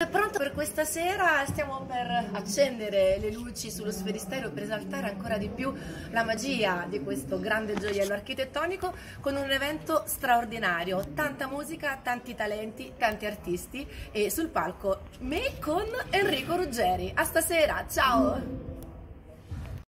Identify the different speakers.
Speaker 1: pronto per questa sera? Stiamo per accendere le luci sullo Sferisterio per esaltare ancora di più la magia di questo grande gioiello architettonico con un evento straordinario, tanta musica, tanti talenti, tanti artisti e sul palco me con Enrico Ruggeri. A stasera, ciao!